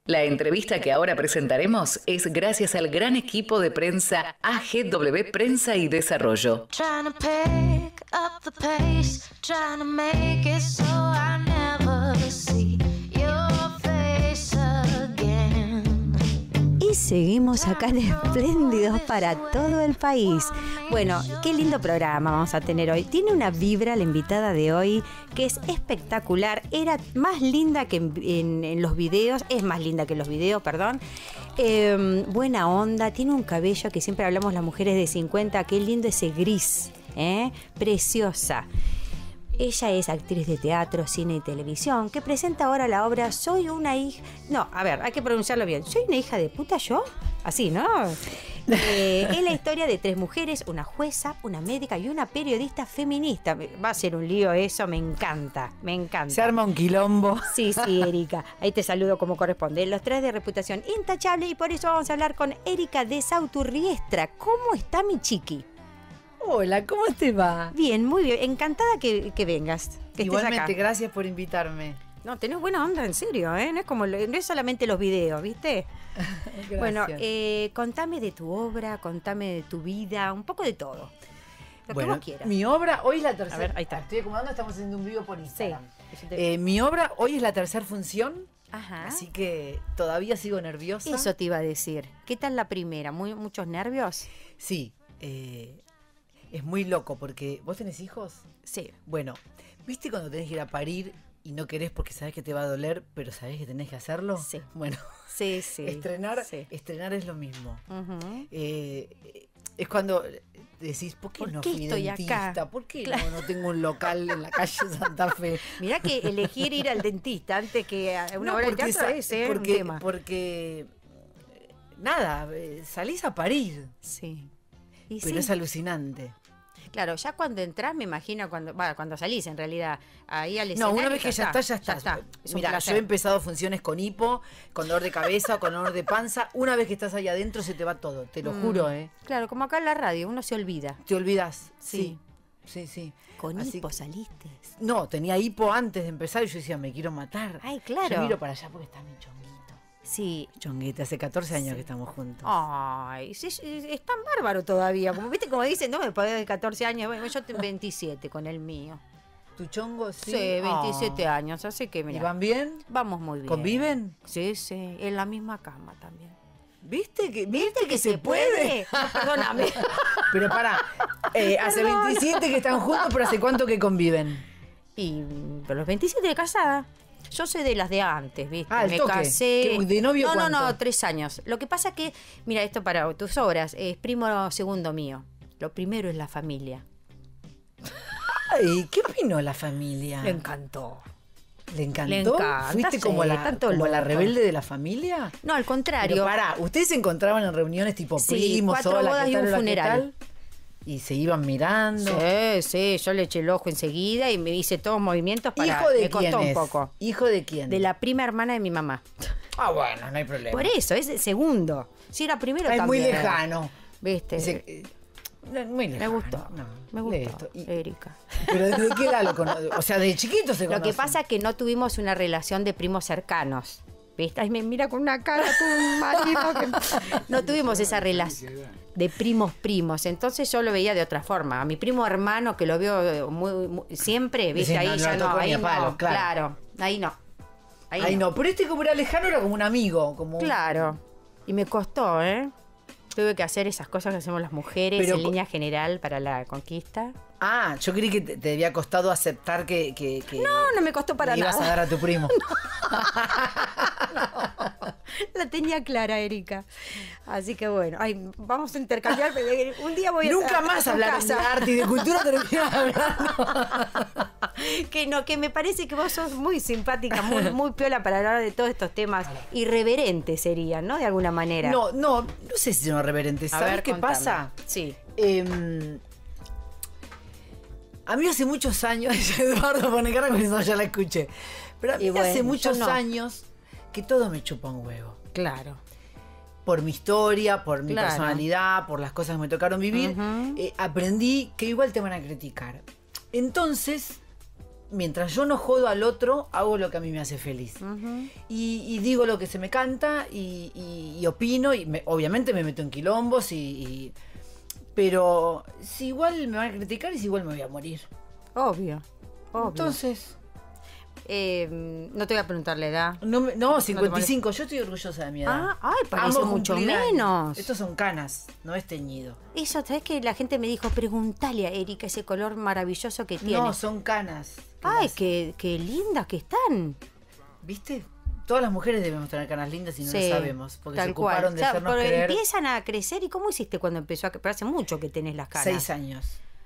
La entrevista que ahora presentaremos es gracias al gran equipo de prensa AGW Prensa y Desarrollo. Y seguimos acá en Espléndidos para todo el país. Bueno, qué lindo programa vamos a tener hoy. Tiene una vibra la invitada de hoy que es espectacular. Era más linda que en los videos. Es más linda que en los videos, perdón. Buena onda. Tiene un cabello que siempre hablamos las mujeres de 50. Qué lindo ese gris. Preciosa. Ella es actriz de teatro, cine y televisión, que presenta ahora la obra Soy una hija... No, a ver, hay que pronunciarlo bien. ¿Soy una hija de puta yo? Así, ¿no? Es la historia de 3 mujeres, una jueza, una médica y una periodista feminista. Va a ser un lío eso, me encanta, me encanta. Se arma un quilombo. Sí, Erika. Ahí te saludo como corresponde. Los 3 de reputación intachable y por eso vamos a hablar con Erika de Sauturriestra. ¿Cómo está mi chiqui? Hola, ¿cómo te va? Bien, muy bien. Encantada que vengas. Que Igualmente, estés acá. gracias por invitarme. No, tenés buena onda, en serio, ¿eh? No es como, no es solamente los videos, ¿viste? Gracias. Bueno, contame de tu obra, contame de tu vida, un poco de todo. Lo que vos quieras. Mi obra hoy es la tercera. A ver, ahí está. Estoy acomodando, estamos haciendo un vivo por Instagram. Sí. Mi obra hoy es la tercera función. Ajá. Así que todavía sigo nerviosa. Eso te iba a decir. ¿Qué tal la primera? ¿Muchos nervios? Sí. Es muy loco porque... ¿Vos tenés hijos? Sí. Bueno, ¿viste cuando tenés que ir a parir y no querés porque sabés que te va a doler, pero sabés que tenés que hacerlo? Sí. Bueno, Sí. estrenar es lo mismo. Es cuando decís, ¿por qué no fui estoy dentista? acá? ¿Por qué Claro. no tengo un local en la calle Santa Fe? Mirá que elegir ir al dentista antes que a una obra de teatro es un tema. Porque nada, salís a parir. Sí. Pero es alucinante. Claro, ya cuando entras, me imagino, cuando salís en realidad, ahí al escenario. No, una vez que ya está. Es un Mira, placer. yo he empezado funciones con hipo, con dolor de cabeza, con dolor de panza. Una vez que estás ahí adentro se te va todo, te lo juro, ¿eh? Claro, como acá en la radio, uno se olvida. Te olvidas. Sí. Sí. Con Así hipo que- saliste. No, tenía hipo antes de empezar y yo decía, me quiero matar. Ay, claro. Yo miro para allá porque está mi chonguito. Sí. Chonguete, hace 14 años que estamos juntos. Ay, sí, es tan bárbaro todavía. Como viste, como dicen, no me podés de 14 años. Bueno, yo tengo 27 con el mío. ¿Tu chongo? Sí, Sí, 27 años, así que ¿Y mira. van bien? Vamos muy bien. ¿Conviven? Sí, en la misma cama también. ¿Viste que se puede? No, perdóname. Pero pará, hace Perdón. 27 que están juntos, pero ¿hace cuánto que conviven? Y pero los 27 de casada. Yo soy de las de antes, ¿viste? Ah, el me toque. casé. ¿Qué, de novio No, cuánto? 3 años. Lo que pasa que, mira, esto para tus obras, es primo segundo mío. Lo primero es la familia. Ay, ¿qué opinó la familia? Le encantó. ¿Le encantó? Le encanta, ¿Fuiste sí, como tanto la loco. rebelde de la familia? No, al contrario. Pero pará, ¿ustedes se encontraban en reuniones tipo Sí, primos, 4 hola, bodas ¿qué y tal, un hola, qué funeral. tal? Y se iban mirando. Sí, yo le eché el ojo enseguida y me hice todos movimientos para... ¿Hijo de me quién costó es? un poco. ¿Hijo de quién? De la prima hermana de mi mamá. Ah, bueno, no hay problema. Por eso, es el segundo. Si era primero Es muy también. lejano. ¿Viste? Muy lejano. Me gustó. No, Me gustó, esto. Erika. Pero ¿desde qué edad lo conoces? O sea, de chiquito se Lo que conocen. pasa es que no tuvimos una relación de primos cercanos. ¿Viste? Ay, me mira con una cara tu marido. No tuvimos esa relación de primos. Entonces yo lo veía de otra forma. A mi primo hermano, que lo veo siempre, ¿viste? Sí, Ahí no ya lo no. tocó ni Ahí a palo, no. claro. Claro. Ahí no. Ay, no, pero este como era lejano era como un amigo. Como... Claro. Y me costó, ¿eh? Tuve que hacer esas cosas que hacemos las mujeres Pero en línea general para la conquista. Ah, yo creí que te había costado aceptar que No me costó para le ibas nada. a dar a tu primo. La tenía clara, Erika. Así que bueno, ay, vamos a intercambiar. Un día voy a Nunca más tu hablar de casa. arte y de cultura terminás hablando. Que me parece que vos sos muy simpática, muy piola para hablar de todos estos temas irreverentes serían, ¿no? De alguna manera. No sé si son reverentes. A ¿Sabes ver, qué contame. pasa? Sí. A mí hace muchos años, Eduardo pone cara porque no, ya la escuché. Pero a mí Y bueno, hace muchos yo no. años que todo me chupa un huevo. Claro. Por mi historia, por mi Claro. personalidad, por las cosas que me tocaron vivir, aprendí que igual te van a criticar. Entonces, mientras yo no jodo al otro, hago lo que a mí me hace feliz. Y digo lo que se me canta y opino, y obviamente me meto en quilombos, pero si igual me van a criticar y si igual me voy a morir. Obvio. Entonces... no te voy a preguntar la edad. No, 55. Yo estoy orgullosa de mi edad. Parece mucho menos. Estos son canas, no es teñido. Eso, ¿sabes que la gente me dijo? Preguntale a Erika ese color maravilloso que tiene. No, son canas. Ay, qué lindas que están. ¿Viste? Todas las mujeres debemos tener canas lindas y no lo sabemos. Porque tal se ocuparon de hacernos creer. Empiezan a crecer. ¿Y cómo hiciste cuando empezó a crecer? Pero hace mucho que tenés las canas. 6 años.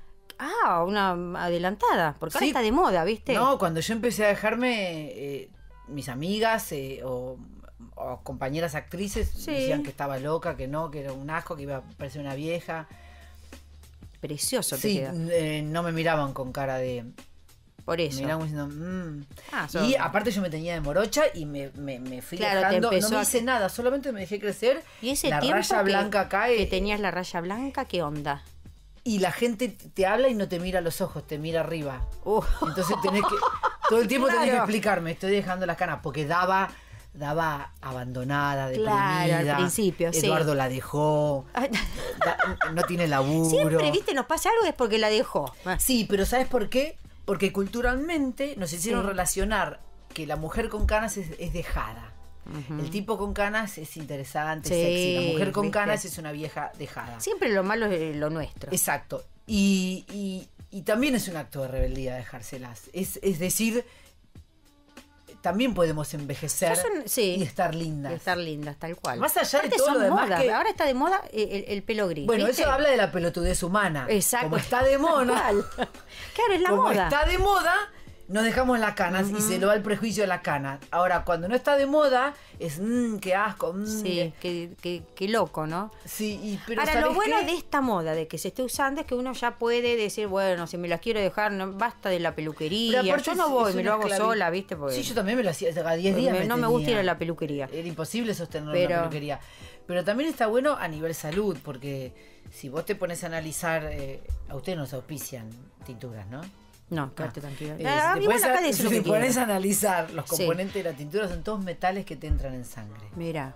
Una adelantada, porque ahora está de moda, ¿viste? No, cuando yo empecé a dejarme, mis amigas o compañeras actrices decían que estaba loca, que no, que era un asco, que iba a parecer una vieja. Precioso te queda. No me miraban con cara de... Por eso. Me miraban diciendo... Y aparte yo me tenía de morocha y me fui dejando... No me hice nada, solamente me dejé crecer. ¿Y ese la raya blanca acá... que tenías la raya blanca, ¿qué onda? Y la gente te habla y no te mira a los ojos, te mira arriba. Entonces tenés que... Todo el tiempo tenés que explicarme, estoy dejando las canas, porque daba abandonada, deprimida. Al principio, Eduardo la dejó. No tiene laburo. Siempre, ¿viste? Nos pasa algo es porque la dejó. Sí, pero ¿sabes por qué? Porque culturalmente nos hicieron relacionar que la mujer con canas es dejada. El tipo con canas es interesante, sexy. La mujer con canas es una vieja dejada. Siempre lo malo es lo nuestro. Exacto. Y también es un acto de rebeldía dejárselas. Es decir, también podemos envejecer y estar lindas. Y estar lindas, tal cual. Más allá de todo lo demás que... Ahora está de moda el pelo gris. Bueno, ¿viste? eso habla de la pelotudez humana. Exacto. Como está de moda. Claro, es la como moda. Está de moda, nos dejamos las canas y se lo va el prejuicio de la cana. Ahora, cuando no está de moda, es qué asco. Sí, qué loco, ¿no? Sí, pero ahora, lo bueno de esta moda, de que se esté usando, es que uno ya puede decir, bueno, si me las quiero dejar, no, basta de la peluquería. Yo no voy, me lo hago sola, ¿viste? Porque sí, yo también me lo hacía, cada 10 días no me gusta ir a la peluquería. Era imposible sostenerlo en la peluquería. Pero también está bueno a nivel salud, porque si vos te pones a analizar, a ustedes nos auspician tinturas, ¿no? No, quédate tranquilo. Si te pones a analizar los componentes de la tintura, son todos metales que te entran en sangre. Mira.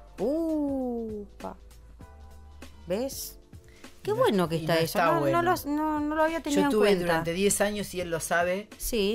¿Ves? Qué bueno que está eso. Bueno. No lo había tenido en cuenta. Yo tuve durante 10 años, y él lo sabe,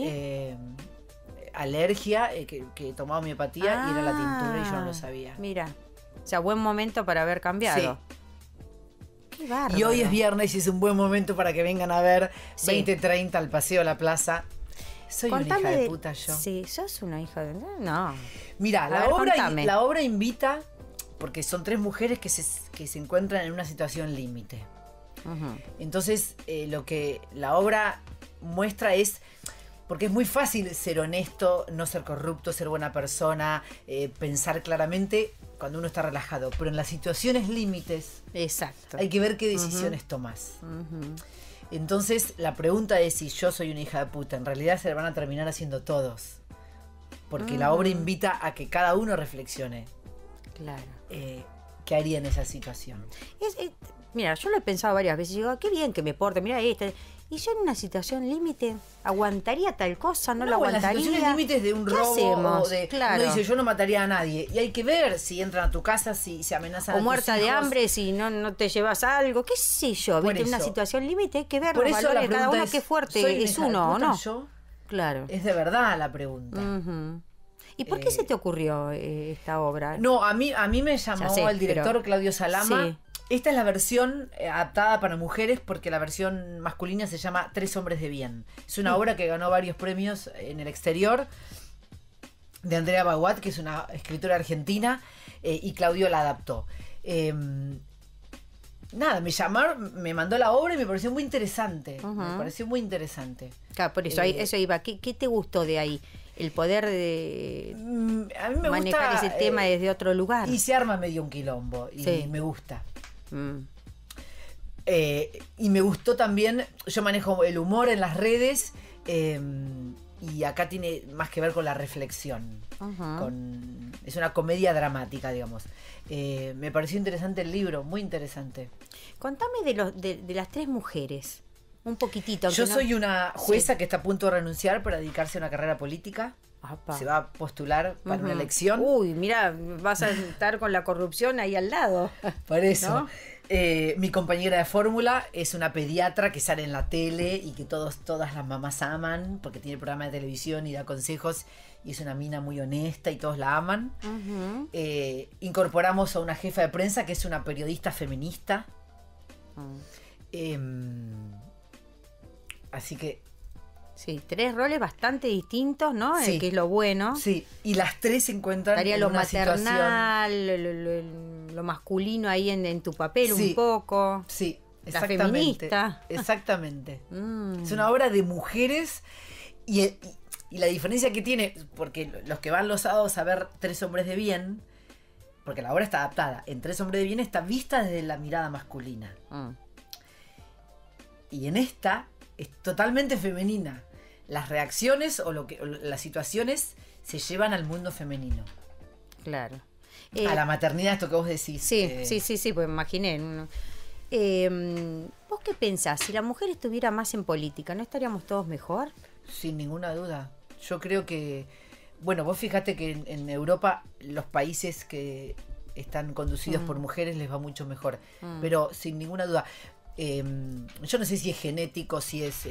alergia, que tomaba homeopatía y era la tintura y yo no lo sabía. Mira. O sea, buen momento para haber cambiado. Sí. Qué bárbaro. Y hoy es viernes y es un buen momento para que vengan a ver 20:30 al Paseo a la Plaza. Soy una hija de puta yo. Sí, sos una hija de... No. Mira, la obra invita, porque son 3 mujeres que se encuentran en una situación límite. Entonces, lo que la obra muestra es... Porque es muy fácil ser honesto, no ser corrupto, ser buena persona, pensar claramente cuando uno está relajado. Pero en las situaciones límites, exacto, hay que ver qué decisiones tomas. Entonces, la pregunta es si yo soy una hija de puta. En realidad se la van a terminar haciendo todos. Porque la obra invita a que cada uno reflexione. Claro. ¿Qué haría en esa situación? Mira, yo lo he pensado varias veces. Digo, qué bien que me porte, mira este... Y yo en una situación límite, ¿aguantaría tal cosa? ¿No la aguantaría? En las situaciones límites de un robo o de... Claro. Uno dice, yo no mataría a nadie. Y hay que ver si entran a tu casa, si se amenazan a tus hijos. O muerta de hambre, si no te llevas algo. ¿Qué sé yo? ¿Viste? En una situación límite hay que ver los valores de cada uno. Qué fuerte es uno, ¿o no? Yo, claro. Es de verdad la pregunta. ¿Y por qué se te ocurrió esta obra? No, a mí me llamó el director Claudio Salama. Sí. Esta es la versión adaptada para mujeres, porque la versión masculina se llama Tres hombres de bien. Es una obra que ganó varios premios en el exterior, de Andrea Baguat, que es una escritora argentina, y Claudio la adaptó. Nada, me llamaron, me mandó la obra y me pareció muy interesante. Me pareció muy interesante. Claro, por eso, eso iba. ¿Qué te gustó de ahí? El poder de a mí me manejar gusta, ese tema desde otro lugar. Y se arma medio un quilombo, y me gusta. Y me gustó también, yo manejo el humor en las redes, y acá tiene más que ver con la reflexión. Es una comedia dramática, digamos. Me pareció interesante el libro, muy interesante. Contame de las 3 mujeres Un poquitito. Yo soy una jueza que está a punto de renunciar para dedicarse a una carrera política. Apa. Se va a postular para una elección. Uy, mira, vas a estar con la corrupción ahí al lado. Por eso. ¿No? Mi compañera de fórmula es una pediatra que sale en la tele y que todas las mamás aman porque tiene programa de televisión y da consejos y es una mina muy honesta y todos la aman. Incorporamos a una jefa de prensa que es una periodista feminista. Así que... Sí, 3 roles bastante distintos, ¿no? Sí. Que es lo bueno. Sí, y las 3 se encuentran Estaría en lo una maternal, situación... lo masculino ahí en tu papel Sí. un poco. Sí, La exactamente. feminista. Exactamente. Es una obra de mujeres y la diferencia que tiene, porque los que van los sábados a ver 3 hombres de bien, porque la obra está adaptada, en 3 hombres de bien está vista desde la mirada masculina. Y en esta es totalmente femenina. Las reacciones o las situaciones se llevan al mundo femenino. Claro. A la maternidad, esto que vos decís. Sí, pues imaginé. ¿Vos qué pensás? Si la mujer estuviera más en política, ¿no estaríamos todos mejor? Sin ninguna duda. Yo creo que... Bueno, vos fíjate que en Europa los países que están conducidos por mujeres les va mucho mejor. Pero sin ninguna duda... yo no sé si es genético, si es...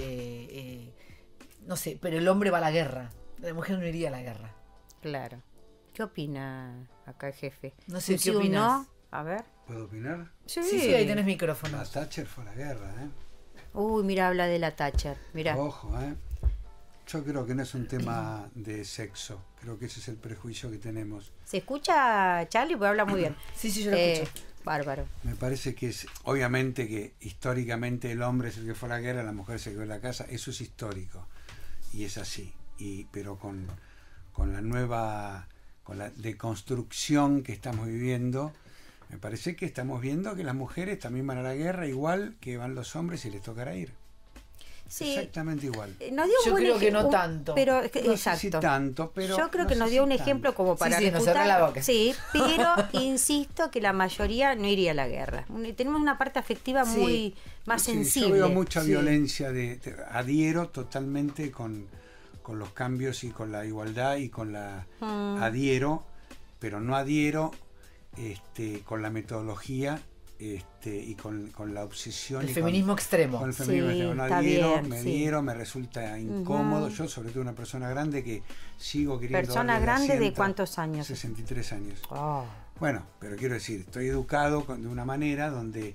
no sé, pero el hombre va a la guerra. La mujer no iría a la guerra. Claro. ¿Qué opina acá el jefe? No sé, ¿Sí ¿qué o opinas? no? A ver. ¿Puedo opinar? Sí, ahí tenés micrófono. La Thatcher fue a la guerra, ¿eh? Uy, mira, habla de la Thatcher. Mira. Ojo, ¿eh? Yo creo que no es un tema de sexo. Creo que ese es el prejuicio que tenemos. ¿Se escucha, Charlie? Porque habla muy bien. Sí, yo lo escucho. Bárbaro. Me parece que es, obviamente que históricamente el hombre es el que fue a la guerra, la mujer se quedó en la casa, eso es histórico y es así. Pero con la nueva, con la deconstrucción que estamos viviendo, me parece que estamos viendo que las mujeres también van a la guerra igual que van los hombres y les tocará ir. Sí, exactamente igual. Nos dio yo creo que no tanto. Pero, No exacto. sé si tanto, pero yo creo no que sé nos si dio un tanto. ejemplo como para Sí, nos refutar. cerrá la boca. Sí, pero insisto que la mayoría no iría a la guerra. Tenemos una parte afectiva muy más Sí, sensible. yo veo mucha Sí. violencia, adhiero totalmente con los cambios y con la igualdad y con la adhiero, pero no adhiero con la metodología y con la obsesión. El y feminismo extremo. Con el feminismo Sí, extremo. No está adhiero, bien, me sí. adhiero, me resulta incómodo. Yo, sobre todo una persona grande que sigo queriendo... ¿Persona darle el grande de asiento. cuántos años? 63 años. Oh. Bueno, pero quiero decir, estoy educado de una manera donde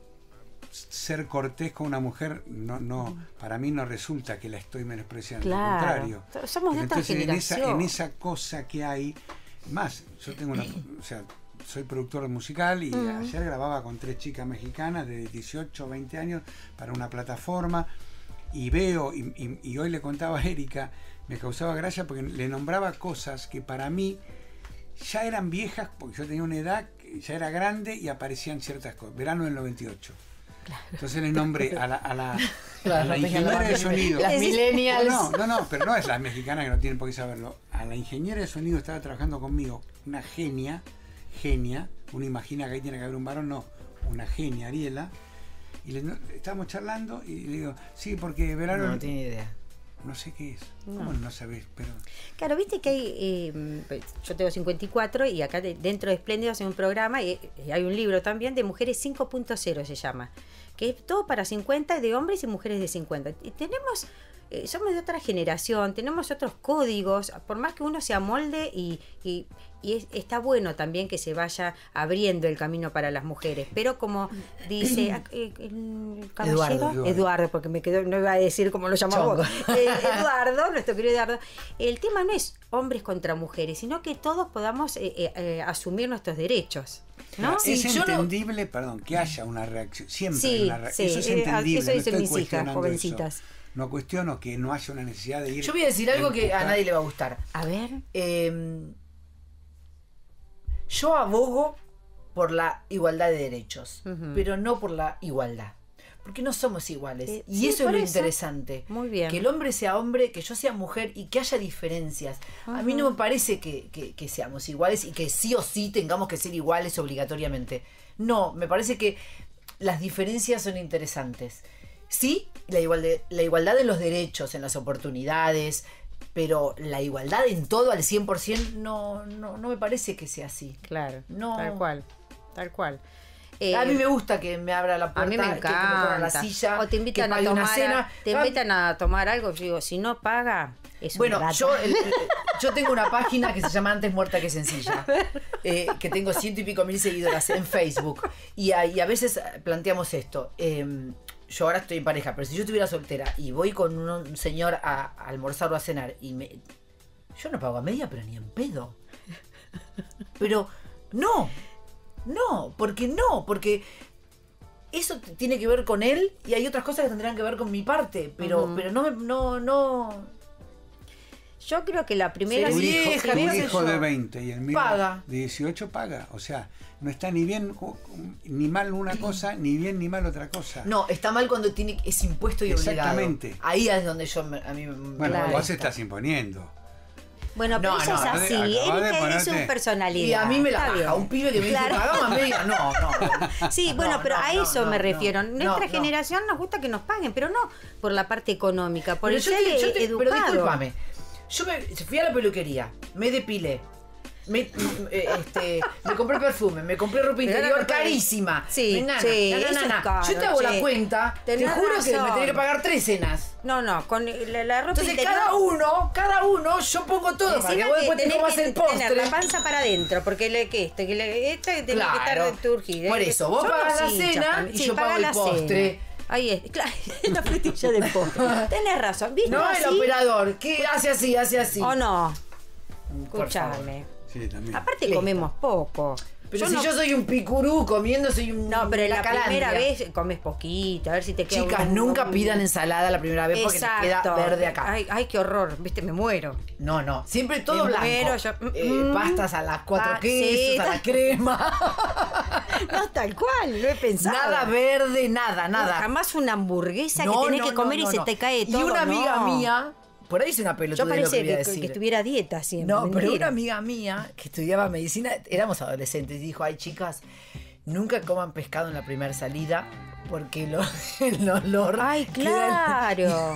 ser cortés con una mujer para mí no resulta que la estoy menospreciando, Claro. al contrario. Somos de otra Entonces, generación. en esa cosa que hay, más, yo tengo soy productor musical y ayer grababa con 3 chicas mexicanas de 18 o 20 años para una plataforma y veo, y hoy le contaba a Erika, me causaba gracia porque le nombraba cosas que para mí ya eran viejas, porque yo tenía una edad, ya era grande y aparecían ciertas cosas. Verano del 98. Claro. Entonces le nombré a la ingeniera de sonido. Las millennials. No, pero no es las mexicanas que no tienen por qué saberlo. A la ingeniera de sonido estaba trabajando conmigo, una genia, uno imagina que ahí tiene que haber un varón, no, una genia, Ariela. Y estábamos charlando y le digo, sí, porque verano... No tiene idea. No sé qué es. ¿Cómo no sabés? Pero... Claro, viste que hay, yo tengo 54 y acá dentro de Espléndido hacen un programa y hay un libro también de Mujeres 5.0 se llama, que es todo para 50 de hombres y mujeres de 50. Y tenemos, somos de otra generación, tenemos otros códigos, por más que uno se amolde y está bueno también que se vaya abriendo el camino para las mujeres, pero como dice el caballero Eduardo, porque me quedó, no iba a decir cómo lo llamaba vos, Eduardo, nuestro querido Eduardo, el tema no es hombres contra mujeres, sino que todos podamos asumir nuestros derechos, ¿no? Es entendible, perdón, que haya una reacción, siempre hay una reacción, eso es entendible, eso dicen no mis hijas, jovencitas. Eso. No cuestiono que no haya una necesidad de ir. Yo voy a decir algo que a nadie le va a gustar. A ver. Yo abogo por la igualdad de derechos, pero no por la igualdad. Porque no somos iguales. Y sí, eso es lo eso. interesante. Muy bien. Que el hombre sea hombre, que yo sea mujer y que haya diferencias. A mí no me parece que seamos iguales y que sí o sí tengamos que ser iguales obligatoriamente. No, me parece que las diferencias son interesantes. Sí, la igualdad de los derechos, en las oportunidades, pero la igualdad en todo al 100% no me parece que sea así. Claro, no. Tal cual. A mí me gusta que me abra la puerta, a mí me encanta. que me ponga la silla, o te invitan que una cena. Te invitan a tomar algo, yo digo, si no paga, es un rata. Yo tengo una página que se llama Antes Muerta que Sencilla, que tengo 100 y pico mil seguidoras en Facebook, y a veces planteamos esto. Yo ahora estoy en pareja, pero si yo estuviera soltera y voy con un señor a almorzar o a cenar yo no pago a media, pero ni en pedo. Pero porque eso tiene que ver con él y hay otras cosas que tendrán que ver con mi parte, pero no. Yo creo que la primera... Tu hijo de 20 y el mío paga. de 18 paga. O sea, no está ni bien ni mal una cosa, ni bien ni mal otra cosa. No, está mal cuando es impuesto y obligado. Exactamente. Ahí es donde a mí bueno, claro. vos estás imponiendo. Bueno, pero eso es así. Erika es su personalidad. Y a mí me la baja. Un pibe que me dice, pagamos a media. No. Sí, bueno, pero a eso me refiero. Nuestra generación nos gusta que nos paguen, pero no por la parte económica, por el ser educado. Pero discúlpame. Yo fui a la peluquería, me depilé, me compré perfume, me compré ropa interior carísima. Sí, Yo te hago la cuenta, te juro que me tenía que pagar 3 cenas. No, con la ropa entonces interior. cada uno, yo pongo todo para que vos después te comas el postre. Tener la panza para adentro, porque esta tiene que estar turgida. Por eso, vos pagás la cena y yo pago el postre. Ahí es, claro, la frutilla del postre. Tenés razón, ¿viste? No, el operador, que hace así. ¿O no? Escuchame. Sí, también. Aparte comemos poco. Pero yo soy un picurú comiendo, soy un... No, pero la primera vez comes poquito, a ver si te queda... Chicas, nunca pidan ensalada la primera vez porque te queda verde acá. Ay, qué horror, viste, me muero. No, siempre todo blanco. Yo, pastas a las 4 quesos, a la crema. No, tal cual, lo he pensado. Nada verde, nada. No, jamás una hamburguesa que tenés que comer y se te cae todo. Y una amiga mía... Por ahí es una pelotuda. Yo parece que estuviera a dieta siempre. No, pero una amiga mía que estudiaba medicina, éramos adolescentes, y dijo, ay chicas, nunca coman pescado en la primera salida porque el olor... Ay, claro.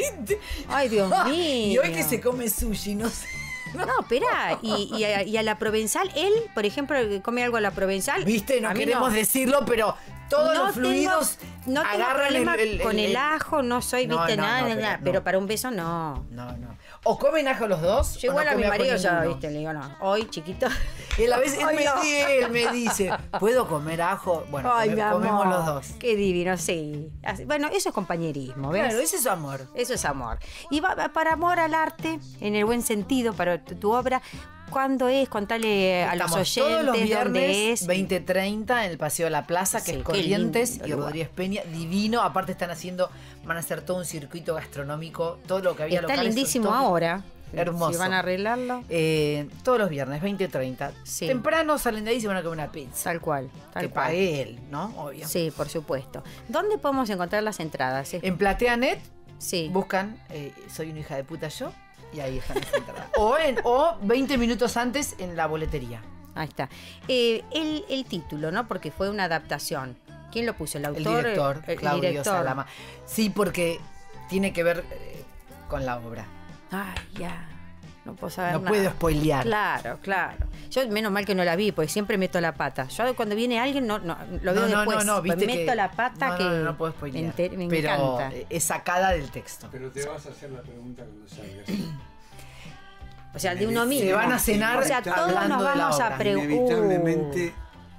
Ay, Dios mío. Y hoy que se come sushi, no sé. No, espera, y a la provenzal, él, por ejemplo, come algo a la provenzal. Viste, no queremos decirlo, pero todos los fluidos no agarran tengo problema con el ajo, no soy, viste, nada, pero para un beso no. No. ¿O comen ajo los dos? Yo igual a mi marido ya, viste, le digo, no, hoy chiquito. Él a veces él me dice, ¿puedo comer ajo? Bueno, comemos los dos. Qué divino, sí. Bueno, eso es compañerismo, ¿ves? Claro, eso es amor. Eso es amor. Y para amor al arte, en el buen sentido, para tu obra, ¿cuándo es? Contale a los oyentes todos los viernes, dónde es. 20:30 en el Paseo de la Plaza, que es Corrientes y Rodríguez Peña. Divino. Aparte van a hacer todo un circuito gastronómico. Todo lo que había Está locales, lindísimo ahora. Hermoso. Si van a arreglarlo. Todos los viernes, 20:30. Sí. Temprano salen de ahí y se van a comer una pizza. Tal cual. Que pague él, ¿no? Obvio. Sí, por supuesto. ¿Dónde podemos encontrar las entradas? En PlateaNet. Sí. Buscan Soy una hija de puta yo. Y ahí están las entradas. O 20 minutos antes en la boletería. Ahí está. El título, ¿no? Porque fue una adaptación. ¿Quién lo puso? ¿El autor? El director, Claudio Salama. Sí, porque tiene que ver con la obra. Ay, ya. No puedo saber nada. No puedo spoilear. Claro. Yo menos mal que no la vi, porque siempre meto la pata. Yo cuando viene alguien lo veo después. No, viste pues meto la pata que no puedo spoilear. Me encanta. Es sacada del texto. Pero te vas a hacer la pregunta cuando salgas. O sea, de uno mismo. Se van a cenar. O sea, todos nos vamos a preguntar. Inevitablemente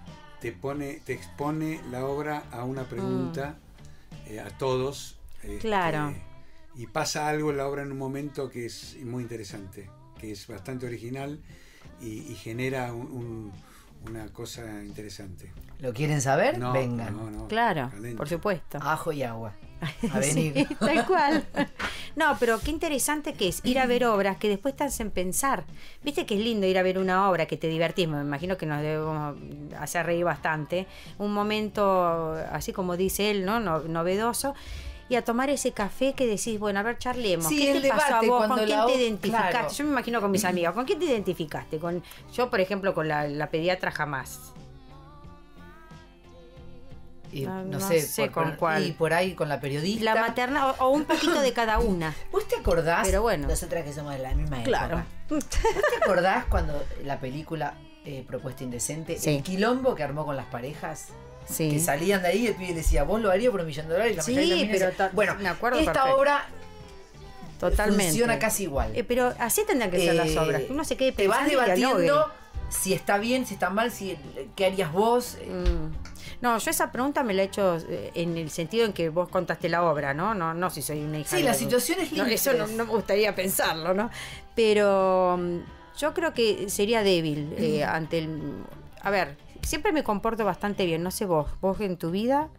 te expone la obra a una pregunta a todos. Claro. Y pasa algo en la obra en un momento que es muy interesante, que es bastante original y genera una cosa interesante. ¿Lo quieren saber? No, vengan. No, claro, calente. por supuesto. Ajo y agua. A venir. Sí, tal cual. No, pero qué interesante que es ir a ver obras que después te hacen pensar. Viste que es lindo ir a ver una obra que te divertís. Me imagino que nos debemos hacer reír bastante. Un momento, así como dice él, ¿no? Novedoso. Y a tomar ese café que decís, bueno, a ver, charlemos. Sí, ¿Qué te pasó a vos? ¿Con quién te identificaste? Claro. Yo me imagino con mis amigas. ¿Con quién te identificaste? Yo, por ejemplo, con la pediatra jamás. No sé con cuál. Y por ahí con la periodista. La materna, o un poquito de cada una. ¿Vos te acordás? Pero bueno. Nosotras que somos de la misma época. Claro. ¿Vos te acordás cuando la película Propuesta Indecente, Sí. el quilombo que armó con las parejas? Sí. Que salían de ahí y el pibe decía, vos lo harías por $1 millón. Y la Sí, mayoría de las pero minas bueno, me acuerdo esta perfecto. obra Totalmente. funciona casi igual. Pero así tendrán que ser las obras. Que uno se quede te vas pensando y debatiendo dialogue. si está bien, si está mal, qué harías vos. No, yo esa pregunta me la he hecho en el sentido en que vos contaste la obra, ¿no? No si soy una hija. Sí, las situaciones límites. Eso no me gustaría pensarlo, ¿no? Pero yo creo que sería débil ante el... A ver, siempre me comporto bastante bien, no sé vos en tu vida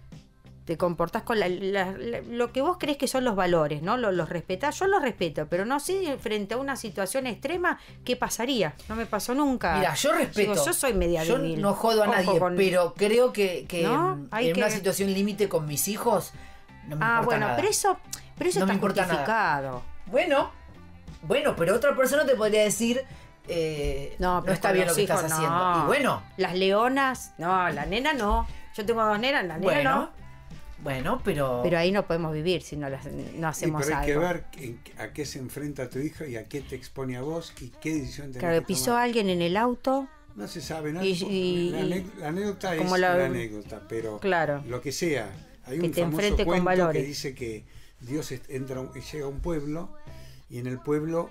te comportás con lo que vos crees que son los valores, ¿no? Los respetás, yo los respeto, pero no sé frente a una situación extrema qué pasaría, no me pasó nunca. Mira, yo respeto. Digo, yo soy media yo débil. no jodo a Ojo nadie, pero creo que ¿no? en una situación límite con mis hijos no me importa bueno, nada. pero eso No está me importa justificado. Bueno, pero otra persona te podría decir no pero está con bien los lo que estás hijos, haciendo. no. Y bueno, Las leonas, no, la nena no. Yo tengo 2 nenas, la nena no. Bueno, pero Pero ahí no podemos vivir si no hacemos pero hay algo. que ver a qué se enfrenta tu hija y a qué te expone a vos y qué decisión tenés Claro, que pisó tomar. a alguien en el auto. No se sabe, ¿no? Y la anécdota como es la- la anécdota, pero Claro. lo que sea. Hay Que un te famoso enfrente con cuento valores. que dice que Dios llega a un pueblo y en el pueblo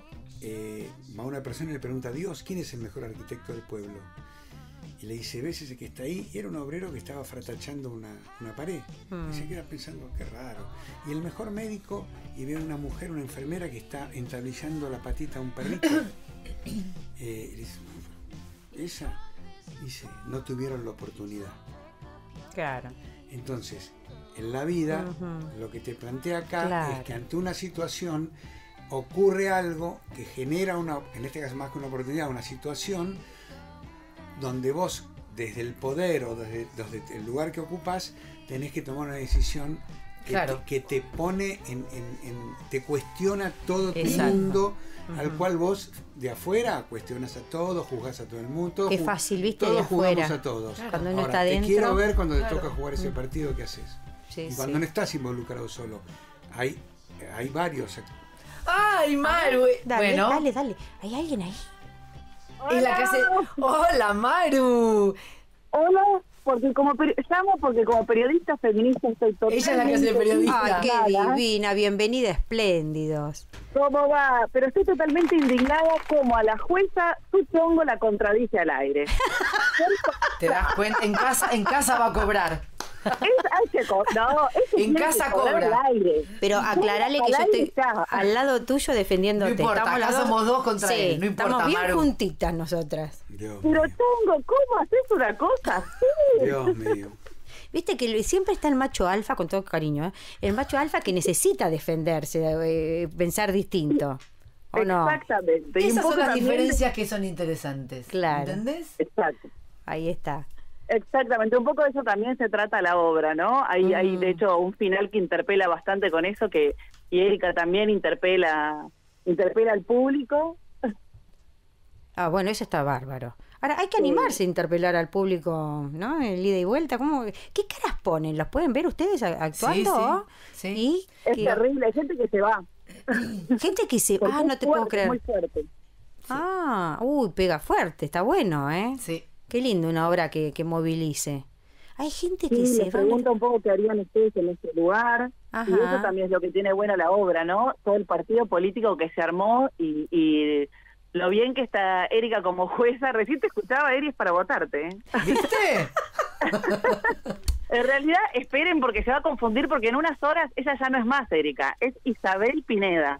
va una persona y le pregunta a Dios, ¿quién es el mejor arquitecto del pueblo? Y le dice, ¿ves ese que está ahí? Y era un obrero que estaba fratachando una pared. Y se queda pensando, qué raro. Y el mejor médico, y ve a una mujer, una enfermera que está entablillando la patita a un perrito. Y le dice, esa, dice, no tuvieron la oportunidad. Claro. Entonces, en la vida, lo que te plantea acá Claro. es que ante una situación ocurre algo que genera en este caso más que una oportunidad, una situación donde vos, desde el poder o desde el lugar que ocupas, tenés que tomar una decisión que, Claro. que te pone te cuestiona todo tu Exacto. mundo, al cual vos de afuera cuestionas a todos, juzgás a todo el mundo. Qué fácil, viste, de todos jugamos afuera. a todos. Cuando uno Ahora, está te dentro. quiero ver cuando te Claro. toca jugar ese partido, ¿qué haces? Sí, Y cuando no estás involucrado solo. Hay varios. ¡Ay, Maru! Dale, Bueno, dale. ¿Hay alguien ahí? es la que hace... ¡Hola, Maru! Hola, porque como periodista feminista estoy totalmente... Ella es la que hace periodista. Ay, qué indignada. divina, bienvenida, espléndidos. ¿Cómo va? Pero estoy totalmente indignada como a la jueza su chongo la contradice al aire. Te das cuenta, en casa va a cobrar. En casa cobra. Al aire. Pero aclarale que yo Al aire estoy está. al lado tuyo defendiéndote. No importa, Estamos acá las somos dos contra sí, él, no importa, estamos bien Maru. juntitas nosotras. Dios Pero mío. chongo, ¿cómo haces una cosa así? Dios mío. Viste que siempre está el macho alfa, con todo cariño, ¿eh? El macho alfa que necesita defenderse, pensar distinto. ¿O no? Exactamente. Y un Esas poco son las también- diferencias que son interesantes. Claro. ¿Entendés? Exacto. Ahí está. Exactamente, un poco de eso también se trata la obra, ¿no? Hay de hecho un final que interpela bastante con eso, y Erika también interpela al público. Ah, bueno, eso está bárbaro. Ahora, hay que animarse a interpelar al público, ¿no? El ida y vuelta. ¿Qué caras ponen? ¿Los pueden ver ustedes actuando? Sí. ¿Y Es qué? terrible, hay gente que se va. Gente que se... Porque Ah, no es te puedo fuerte, es muy creer. fuerte. Ah, pega fuerte, está bueno, ¿eh? Sí. Qué lindo una obra que movilice. Hay gente que Sí, se les va... pregunta un poco qué harían ustedes en este lugar. Ajá. Y eso también es lo que tiene buena la obra, ¿no? Todo el partido político que se armó y lo bien que está Erika como jueza. Recién te escuchaba, Eri, es para votarte, ¿eh? ¿Viste? En realidad, esperen porque se va a confundir, porque en unas horas ella ya no es más Erika, es Isabel Pineda.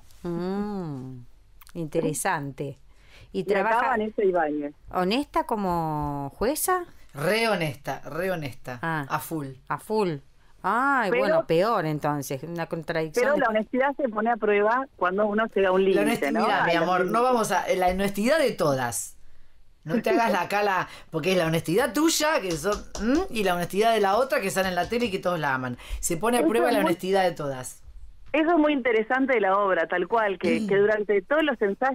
Interesante. ¿Y Y trabaja acá Vanessa Ibáñez. honesta como jueza? Re honesta. Ah. A full. A full. Ay, Pero- bueno, peor entonces, una contradicción. Pero la honestidad se pone a prueba cuando uno llega a un La límite, honestidad, ¿no? mira, mi A los amor, no límites. vamos a... La honestidad de todas. No te hagas la cala, porque es la honestidad tuya que son, y la honestidad de la otra que sale en la tele y que todos la aman. Se pone a Eso prueba es la muy- honestidad de todas. Eso es muy interesante de la obra, tal cual, que durante todos los ensayos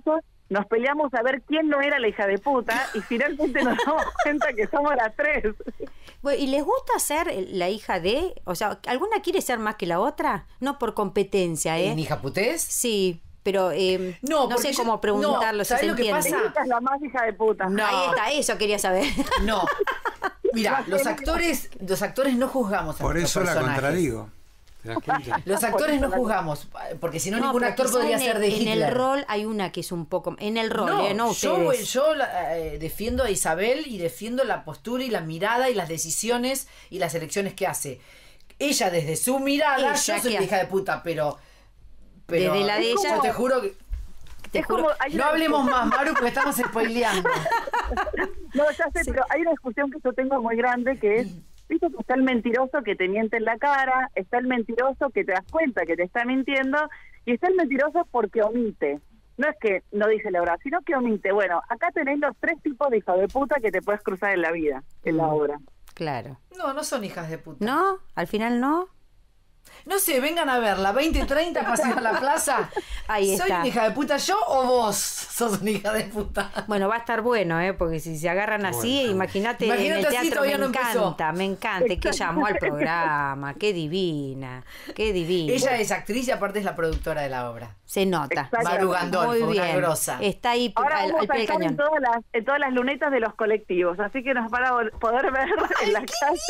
nos peleamos a ver quién no era la hija de puta y finalmente nos damos cuenta que somos las tres. Bueno, ¿y les gusta ser la hija de? O sea, ¿alguna quiere ser más que la otra? No por competencia, ¿eh? ¿En hija putés? Sí, pero no sé cómo preguntarlo, si se entiende. Esta es la más hija de puta. No. Ahí está, eso quería saber. No. Mira, los actores no juzgamos a por nuestros eso la personajes. contradigo. ¿Te das cuenta? Los actores no juzgamos, porque si no ningún actor podría ser de Hitler. En el rol hay una que es un poco... En el rol, no ustedes. Yo defiendo a Isabel y defiendo la postura y la mirada y las decisiones y las elecciones que hace. Ella desde su mirada, yo soy la hija de puta, pero desde la de ella... Yo te juro que... No hablemos más, Maru, porque estamos spoileando. No, ya sé, pero hay una discusión que yo tengo muy grande, que es, viste que está el mentiroso que te miente en la cara, está el mentiroso que te das cuenta que te está mintiendo, y está el mentiroso porque omite. No es que no dice la verdad, sino que omite. Bueno, acá tenés los 3 tipos de hijos de puta que te puedes cruzar en la vida, en la obra. Claro. No son hijas de puta. ¿No? ¿Al final no? No sé, vengan a verla, 20:30, pasen a la plaza. Ahí está. ¿Soy una hija de puta yo o vos sos una hija de puta? Bueno, va a estar bueno, porque si se agarran así, imagínate en el teatro, me encanta, que llamó al programa, qué divina. Ella es actriz y aparte es la productora de la obra. Se nota. Maru Gandolfo, muy bien. Una grosa. Está ahí ahora al pie del cañón. En todas las lunetas de los colectivos, así que nos van a poder ver en la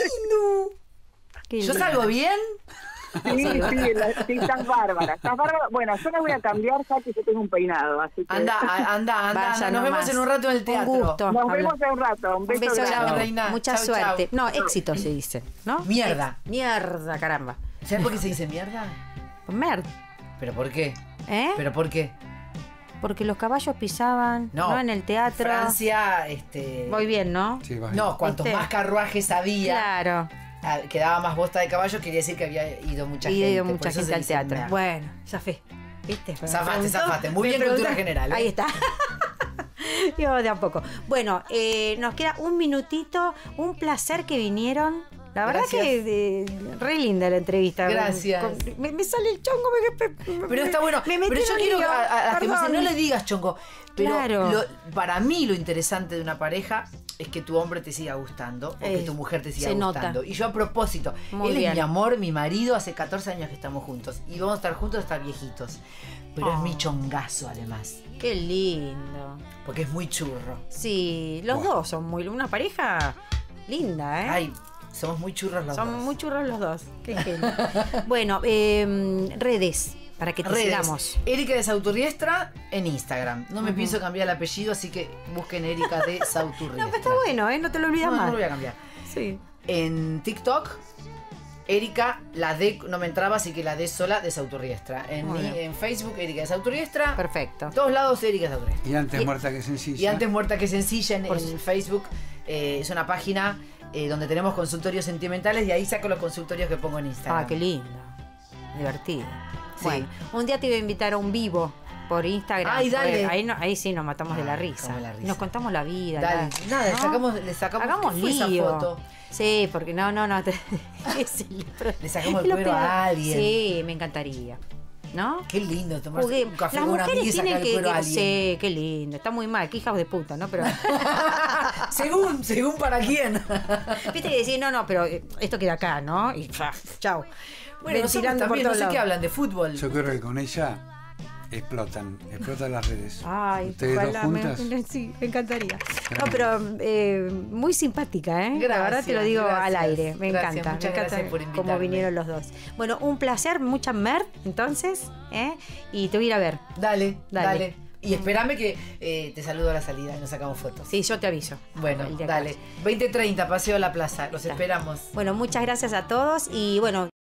calle. ¿Yo salgo bien? Sí, estás bárbara. Bueno, yo me voy a cambiar ya que yo tengo un peinado, así que... Anda. Nos vemos en un rato en el teatro. Un gusto. Nos vemos en un rato. Un beso grande. Reina. Mucha suerte. No, éxito se dice, ¿no? Mierda. Mierda, caramba. ¿Sabes por qué se dice mierda? Merda. ¿Pero por qué? ¿Pero por qué? Porque los caballos pisaban, ¿no? En el teatro. Francia, Voy bien, ¿no? Sí, vas No, cuantos más carruajes había... Claro. Quedaba más bosta de caballo, quería decir que había ido mucha gente al teatro. Bueno, ya fue. ¿Viste? Zafate. Muy bien, cultura general. Ahí está. Yo de a poco. Bueno, nos queda un minutito. Un placer que vinieron. La verdad que re linda la entrevista. Gracias. Me sale el chongo. Pero está bueno. Pero yo quiero a las que me dicen, no le digas chongo. Pero claro. Para mí lo interesante de una pareja es que tu hombre te siga gustando o que tu mujer te siga gustando. Y yo a propósito, él es mi amor, mi marido, hace 14 años que estamos juntos. Y vamos a estar juntos hasta viejitos. Pero es mi chongazo además. Qué lindo. Porque es muy churro. Sí, los dos son una pareja linda, ¿eh? Ay, somos muy churros los dos. Somos muy churros los dos. Qué genio. Bueno, redes. Para que te sigamos. Erika de Sauturriestra en Instagram. No me pienso cambiar el apellido, así que busquen Erika de Sauturriestra. No, pero está bueno, no te lo olvidas más. No lo voy a cambiar. Sí. En TikTok, Erika, la D no me entraba, así que la D sola de Sauturriestra. En Facebook, Erika de Sauturriestra. Perfecto. Todos lados, Erika de Sauturriestra. Y antes muerta que sencilla. Y antes muerta que sencilla en Facebook. Es una página donde tenemos consultorios sentimentales y ahí saco los consultorios que pongo en Instagram. Ah, qué lindo. Divertido. Sí. Bueno, un día te voy a invitar a un vivo por Instagram. Ay, dale. Ahí sí nos matamos de la risa. Nos contamos la vida. Dale. Nada, le sacamos hagamos esa lío. foto. Sí, porque no. Le sacamos el cuero a alguien. Sí, me encantaría. ¿No? Qué lindo tomarse un café con una amiga y sacar el cuero a alguien. Sí, qué lindo. Está muy mal, qué hijos de puta, ¿no? Pero según para quién. Viste que decís, no, pero esto queda acá, ¿no? Y chao. Bueno, nosotros también, no sé qué hablan de fútbol. Yo creo que con ella explotan las redes. Ay, ustedes dos juntas. Sí, me encantaría. No, pero muy simpática, ¿eh? Gracias, la verdad te lo digo al aire. Me encanta. Muchas gracias por invitarme. Cómo vinieron los dos. Bueno, un placer, mucha mer, entonces, y te voy a ir a ver. Dale. Y espérame que te saludo a la salida y nos sacamos fotos. Sí, yo te aviso. Bueno, dale. 20:30, Paseo a la Plaza. Los esperamos. Bueno, muchas gracias a todos y bueno.